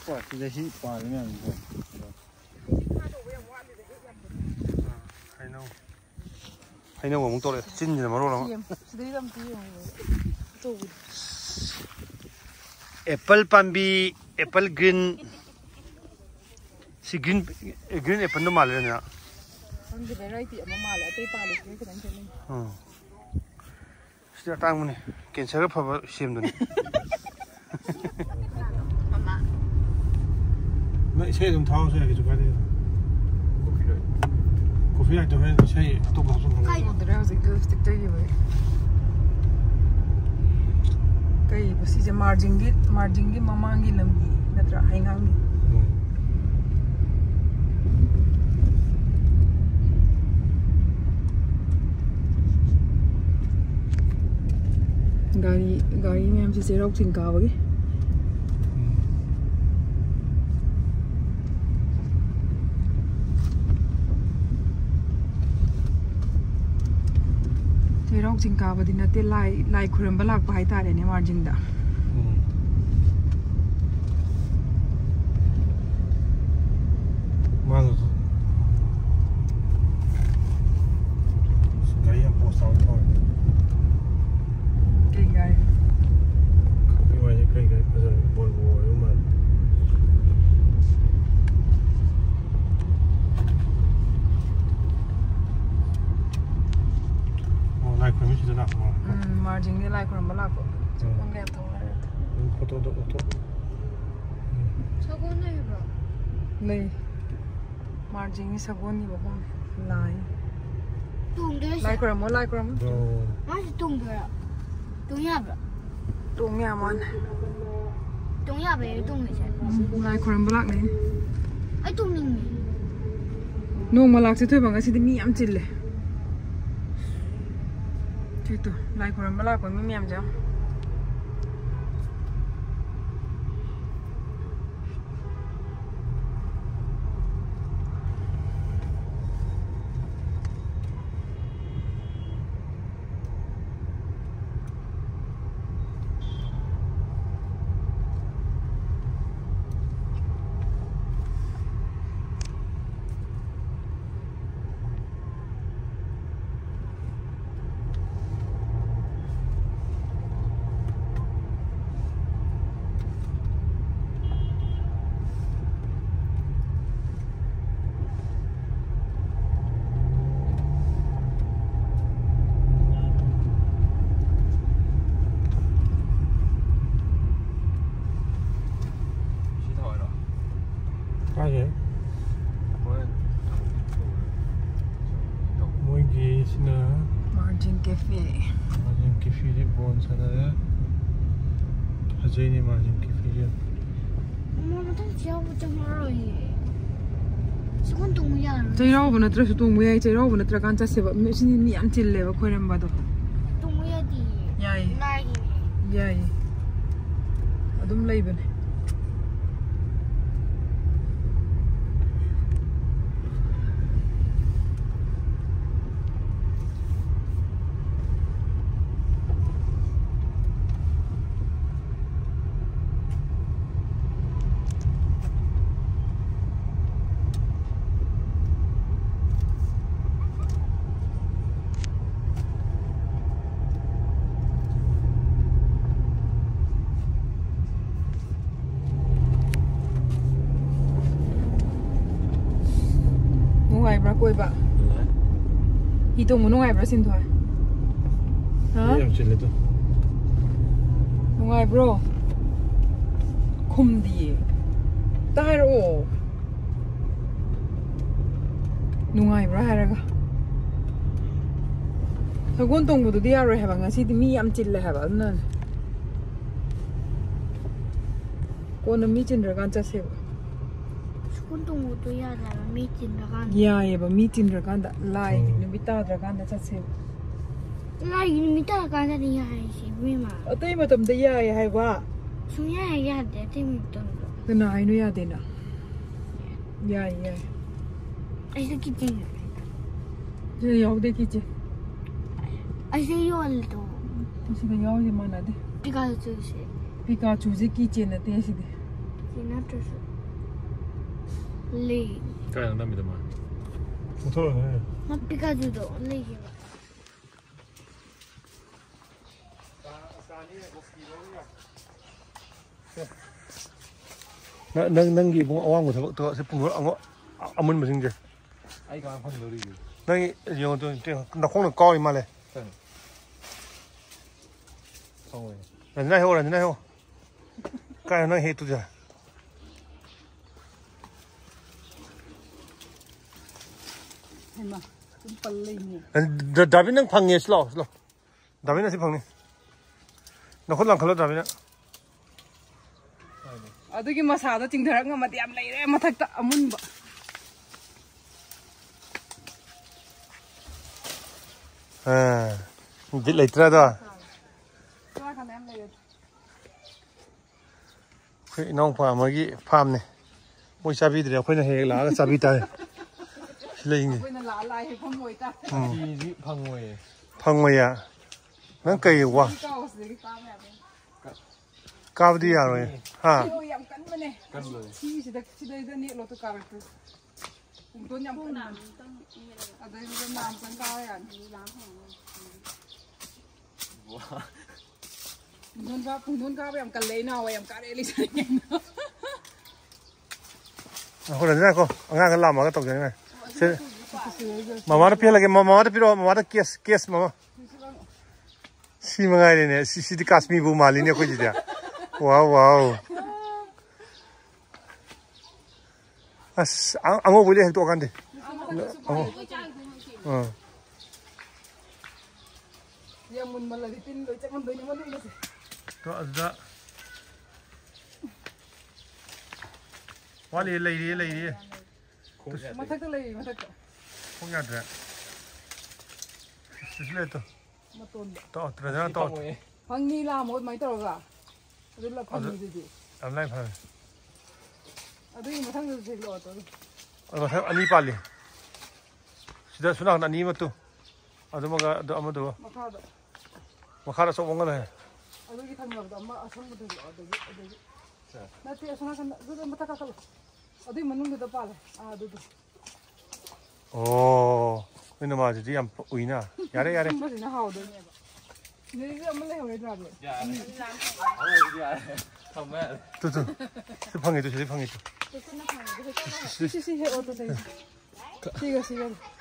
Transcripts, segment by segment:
quả thì đây hít quả cái này rồi. Hay đâu mà muốn to lại chín gì mà đâu lắm. Apple pambi, apple green, si green apple nó mà lên nè. Không thì đây tiệm mà lại tây pa được cái đánh chân. Sẽ tăng một này, kiện sẽ gấp vào xem rồi. Vậy xe dùng thao xe cái chỗ cái đi. Coffee này tôi hay xe tôi bảo dùng. Cái một đứa gì cứ stick tới vậy. Cái bác sĩ margin mà mang đi làm gì, đặt ra hay ngang đi. गाड़ी में हमसे सेरा उठिन का होगी सेरा उठिन का बदी नते लाई खुरम बलाक भाई तारे ने मार्जिन दा मांग गाड़ी हम पोस्ट आउट हो cái bây giờ buồn ngồi đúng mà lại khuyến mới chỉ được mà margin đi lại khuyến mới là không đẹp thôi photo được photo sao con này bro này margin đi sao con đi bảo con lại tung đấy lại khuyến mới nó sẽ tung rồi tung nhà bro tung nhà món tung nhà về tung gì lại khuyến black này ấy tung mình nung mà lạc sẽ thôi bằng cái gì mi am chille chứ tôi lại khuyến black của mi am chứ Margin Cafe đi buồn sao đấy Hajini Margin Cafe chứ mà nó thằng chéo một trăm rồi sao con tung nhà chơi rau bữa nay tôi tung mui chơi rau bữa nay tôi can chắc sẽ vậy mình xin mi am chille vậy khơi làm bao đó tung nhà đi yai yai adum lấy bên Quay bạn thì tôi muốn ngoài bro xin thôi hả ngoài bro không đi tai rồi ngoài bro hay là sao con tung của đi rồi hay bằng cái gì mi am chille hay bằng nên con mi chinh rồi con chắc sẽ con tung của tôi là meeting ra kan ya ba meeting ra kan da lai ni bita ra kan da chat se lai ni bita ra kan da ni ya si we ma atai ma tam da ya hai ba su ya de te mi ton cái này nó ya de na ya ai se kitchen je yaw de kitchen ai se yo al to si da yaw je mana de Pikachu se Pikachu je kitchen na te si de 那这是累。 干啥那没得嘛？不错了呢。 那皮卡丘的累是吧？ nangi bung awang ko to se pung ango amun ma singje ai ka phang lo ri nangi yo to na khong ko ni ma le phang we na ho ka na he tu ja hema tum pal le ni David nang phang nge slow David na si phang ni na khon lang khalo David na ꯑꯗꯨꯒꯤ ꯃꯁꯥꯗꯣ ꯆꯤꯡꯊꯔꯛ ꯉꯝꯃꯗꯤ ꯌꯥꯝ ꯂꯩꯔꯦ ꯃꯊꯛꯇ ꯑꯃꯨꯟꯕ ꯕꯤꯠ ꯂꯩꯇ꯭ꯔꯥꯗꯣ ꯑꯩꯈꯣꯏ ꯏꯅꯥꯎꯄꯥ ꯑꯃꯒꯤ ꯐꯥꯝꯅꯦ ꯃꯣꯏ ꯆꯥꯕꯤꯗ꯭ꯔꯦ ꯑꯩꯈꯣꯏꯅ ꯍꯦꯛ ꯂꯥꯛꯑꯒ ꯆꯥꯕꯤ ꯇꯥꯔꯦ ꯁꯤ ꯂꯩꯅꯤ ꯑꯩꯈꯣꯏꯅ ꯂꯥꯛꯑ ꯍꯦꯛ ꯐꯪꯉꯣꯏ ꯇꯥ ꯐꯪꯉꯣꯏꯌꯦ ꯅꯪ ꯀꯩ ꯋꯥ 까부디 야로에 하 ꯌꯥꯝ ꯀꯟꯕꯅꯦ 시시다 넷로도 까르트 돈 ꯌꯥꯝ ꯐꯪꯅ ꯑꯗꯩꯗꯨꯗ ꯅꯥꯝꯇꯪ ꯀꯥꯕ ꯌꯥꯅꯤ ꯄꯨꯡꯗꯣꯟ ꯀꯥꯕ ꯌꯥꯝ ꯀꯜꯂꯦ ꯏꯅꯥꯎ ꯌꯥꯝ ꯀꯥꯔꯦ ꯂꯩꯁꯥꯏ ꯍꯣꯔꯦꯟꯅꯀꯣ ꯑꯉꯥꯡꯒ ꯂꯥꯝꯃꯒ ꯇꯧꯖꯅꯤꯡꯉꯥꯏ ꯃꯃꯥꯗ ꯄꯤꯍꯜꯂꯒꯦ ꯃꯃꯥꯗ ꯄꯤꯔꯛꯑꯣ ꯃꯃꯥꯗ ꯀꯦꯁ ꯃꯃꯥ ꯁꯤ ꯃꯉꯥꯏꯔꯦꯅꯦ ꯁꯤꯗꯤ ꯀꯥꯁꯃꯤꯔꯕꯨ ꯃꯥꯜꯂꯤꯅꯦ ꯑꯩꯈꯣꯏꯁꯤꯗꯤ 와우. 앙어 보이래 또 간대. 또 아다. 와리 레이리. 마탁도 레이 마탁. 공야들. 슬레토. 마톤. 또 들어잖아 또. 방니라 뭐 많이 들어가. ꯑꯗꯨ ꯐꯪꯉꯤꯗꯨꯗꯤ ꯑꯗꯨꯃꯥꯏ ꯐꯪ ꯑꯗꯨꯒꯤ ꯃꯊꯪꯗꯁꯨ ꯁꯦꯛꯂꯛꯑꯣ ꯇꯧ ꯃꯊꯪ ꯑꯅꯤ ꯄꯥꯜꯂꯤ ꯁꯤꯗ ꯁꯨꯅꯥꯛ ꯑꯅꯤ ꯑꯃꯠꯇꯨ ꯑꯗꯨꯃꯒ ꯑꯗꯨ ꯑꯃꯗꯨ ꯃꯈꯥꯗ ꯑꯆꯧꯕ ꯑꯃꯒ ꯂꯩ ꯑꯗꯨꯒꯤ ꯊꯪꯅꯕꯗ ꯑꯃ ꯑꯁꯪꯕꯗꯨ ꯑꯗꯨꯒꯤ ꯅꯠꯇꯦ ꯑꯁꯣꯝ ꯅꯥꯀꯟꯗ ꯑꯗꯨꯗ ꯃꯊꯛ ꯀꯥꯈꯠꯂꯣ ꯑꯗꯨꯒꯤ ꯃꯅꯨꯡꯗꯨꯗ ꯄꯥꯜꯂꯦ ꯑꯗꯨꯗꯣ ꯑꯣ ꯅꯣꯏꯅ ꯃꯥꯁꯤꯗꯤ ꯌꯥꯝ ꯎꯏꯅ ꯌꯥꯔꯦ ꯁꯤꯅ ꯍꯥꯎꯗꯣꯏꯅꯦꯕ ꯅꯣꯏꯒꯤ ꯑꯃ ꯂꯩꯍꯧꯔꯣꯏꯗ꯭ꯔꯥꯕ 또 저 방에도 저기 방에도 시시 해어도 돼 시가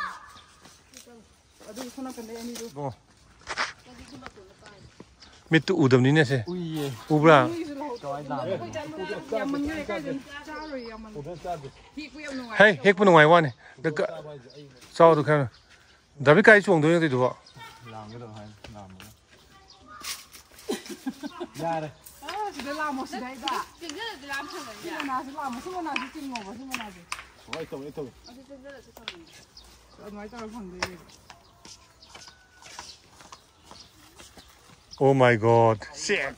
아주 손아 근데 아니도 뭐 밑도 우덤니네 세 우브라 헤이 핵부 농아이 와네 그러니까 싸워도 그냥 나비까지 정도는 돼도 야래 시대 라모 시대다 진짜 라모 시대 나지 라모 시모 나지 찐 거봐 시모 나지 와 있어 많이 따라 방대 오 마이 갓 쉣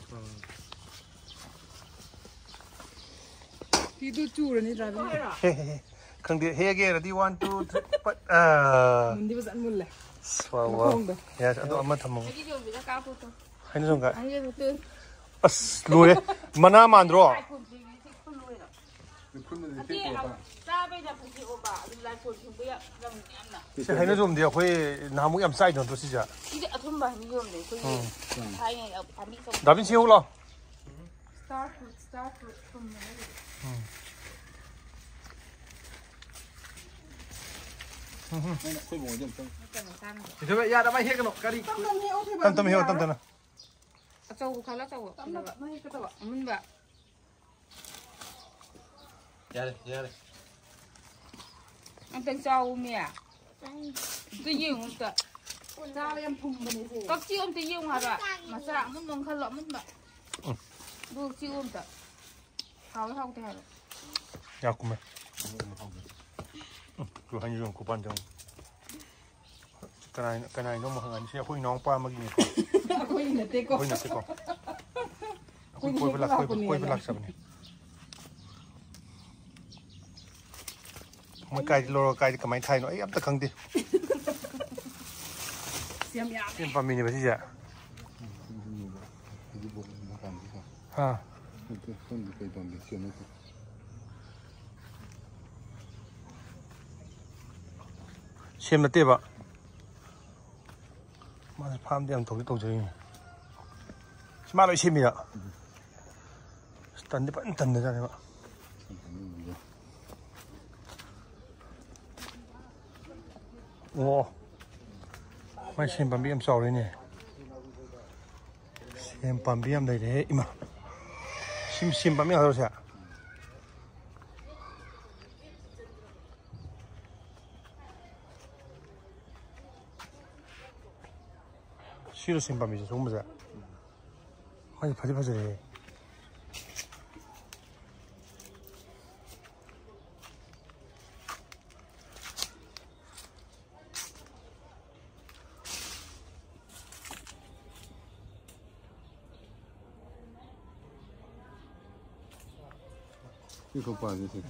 뒤도 쭈르니 라비 근데 해야게라디 1 2 3 문디 버산 몰래 와와 야 저도 엄마 담어 여기 좀 비자 까부터. 하는 순간 아니 그 아스 로에 마나 만들어 시 하는 좀 돼요 거의 나무 얌 사이즈 정도 시자 이제 아톰바 미용네 거기 다행히 아미서 나빈 씨 올라 스타트 좀 이제 야 나만 해가 너 가리 땀 해요 땀 아짜고 갈라짜고 많이 갔다 와 문바 야래 안땡 짜오미야 또 이용다 짜리암 풍분이지 깍지 엄때 이용하라 마사 문동 갈라 문바 뭐 지금다 하고 돼 야 꿈에 그 한이 좀 고반정 cái này nó mà hàng xe khối nón qua mà gì khối này tê co khối với lạc sập này mấy cái lô cái cái máy thay nó ấy ấp tất khăng đi em vào mình như vậy chứ ha 이렇게 손도 빼도 안 돼. 시원하고. ꯁꯦꯝ ꯅꯠꯇꯦꯕ ꯃꯥꯁꯦ ꯐꯥꯝꯗꯤ ꯌꯥꯝ ꯇꯧꯖꯔꯤꯅꯤ ꯁꯤ ꯃꯥ ꯂꯣꯏ ꯁꯦꯝꯃꯤꯔ ꯇꯟꯗꯤ ꯐꯖꯅ ꯇꯟꯗꯖꯥꯠꯅꯦꯕ ꯑꯣ ꯃꯥꯏ ꯁꯦꯝ ꯄꯥꯝꯕꯤ ꯌꯥꯝ ꯆꯥꯎꯔꯤꯅꯦ ꯁꯦꯝ ꯄꯥꯝꯕꯤ ꯌꯥꯝ ꯂꯩꯔꯦ 이마 ꯁꯦꯝ ꯄꯥꯝꯕꯤ ꯉꯥꯛꯇꯔꯣ ꯁꯦ 시로 셈 밤이죠. 좋은 거죠. 아니 바지바지해. 이거 봐주세요.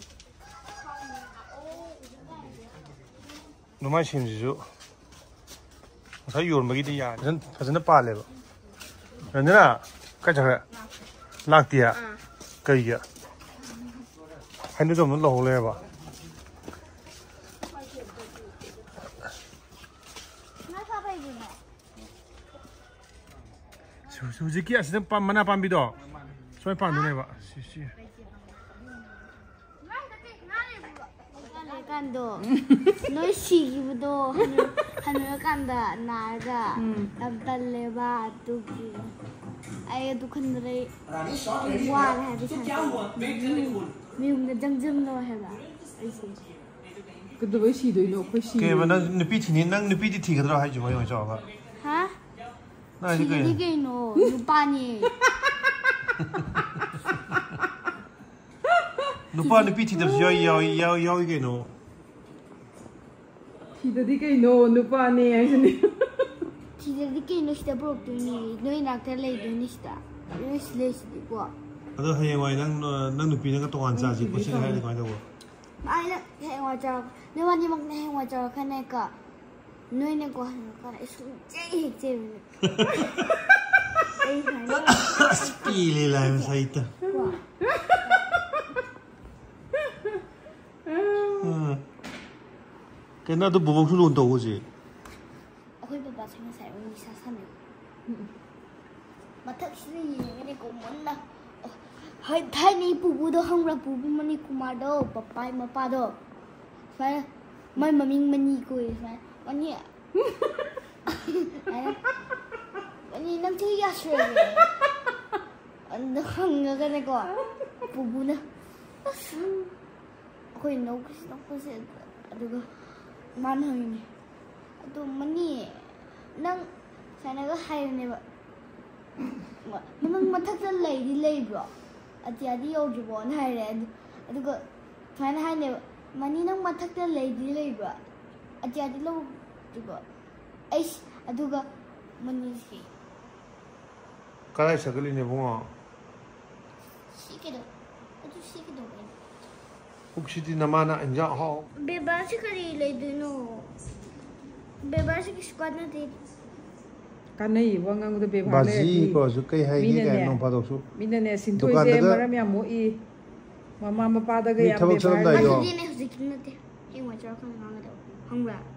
너만 심지죠. ꯉꯁꯥꯏ ꯌꯣꯟꯕꯒꯤꯗꯤ ꯌꯥꯔꯦ ꯐꯖꯅ ꯄꯥꯜꯂꯦꯕ ꯔꯟꯖꯅꯥ ꯀꯥꯏ ꯆꯠꯈ꯭ꯔꯦ ꯂꯥꯛꯇꯤꯌꯦ ꯀꯩꯒꯤ ꯍꯩꯅꯧ ꯖꯥꯝꯗꯣ ꯂꯧꯍꯧ ꯂꯩꯔꯕ ꯍꯧꯖꯤꯛꯀꯤ ꯑꯁꯤꯗ ꯃꯅꯥ ꯄꯥꯝꯕꯤꯗꯣ ꯁꯨꯃꯥꯏꯅ ꯄꯥꯟꯗꯣꯏꯅꯦꯕ ꯁꯤ ꯀꯥꯟꯗꯣ ꯅꯣꯏ ꯁꯤꯈꯤꯕꯗꯣ ꯍꯟꯅꯨꯔꯀꯥꯟꯗ ꯅꯥꯔꯒ ꯌꯥꯝ ꯇꯜꯂꯦꯕ ꯑꯗꯨꯒꯤ ꯑꯩ ꯑꯗꯨ ꯈꯟꯕꯗ ꯋꯥꯔꯦ ꯍꯥꯏꯕ ꯃꯤꯌꯨꯝꯗ ꯖꯝꯖꯝꯅꯣ ꯍꯥꯏꯕ ꯑꯩꯁꯦ ꯀꯩꯗꯧꯕꯩ ꯁꯤꯗꯣꯏꯅꯣ ꯑꯩꯈꯣꯏ ꯁꯤ ꯀꯩꯕ ꯅꯪ ꯅꯨꯄꯤ ꯊꯤꯅꯤ ꯅꯪ ꯅꯨꯄꯤꯗꯤ ꯊꯤꯒꯗ꯭ꯔꯣ ꯍꯥꯏꯁꯤ ꯃꯣꯏ ꯑꯣꯏꯅ ꯆꯥꯎꯕ ꯍꯥ ꯅꯪ ꯍꯥꯏꯁꯤ ꯊꯤꯒꯗꯤ ꯀꯩꯅꯣ ꯅꯨꯄꯥꯅꯤ 누빠 누피 티답시 야위 게노 티다디 그이노 누빠네 하시네 티다디 그이노 시다 부럽더니 너희 낙타 레이더니 시다 너희 슬레시디고 아도 하영와이 난 누피는 동안 자지 고생 해야 되고 하고 아이나 해와자 너만이 먹네 해와자 카네까 너희는 거 하는 거라 숨제이 제이 에이 하나 스피리라임 사이트 cái nó tôi bố bố luôn tàu gì ôi bà xem sai ôi sao sao này mà thật sự cái này cũng muốn là hơi thay này bố đâu không là bố mà này cũng mà đâu papa mà pa đâu phải mấy mà mình cười phải anh nhỉ anh nhỉ năm thứ ya rồi anh không ngờ cái này quoi bố nữa ôi nó sẽ được man hơi aduh mani nang sana ga hay ne ba nang mathak da lady lay bro ati adi yo jibo na hay re aduh sana hay ne mani nang mathak da lady lay bro ati adi lo jibo ai aduh ga mani si cái sao cái này bông à si ke do aduh si ke do 혹시 나마나 인자 하 बेबासी करी ले दोनो बेबासी की स्क्वाड ना दे कानई वांगांग द बेभाले बाजी को जो कई है ये क्या नों पादो सु मिनने सिंथोई जे मरम या मोई मामा मपा द ग या बेभाले मा दे ने हुजिक न दे ए वजर खन गांग दो हंगरा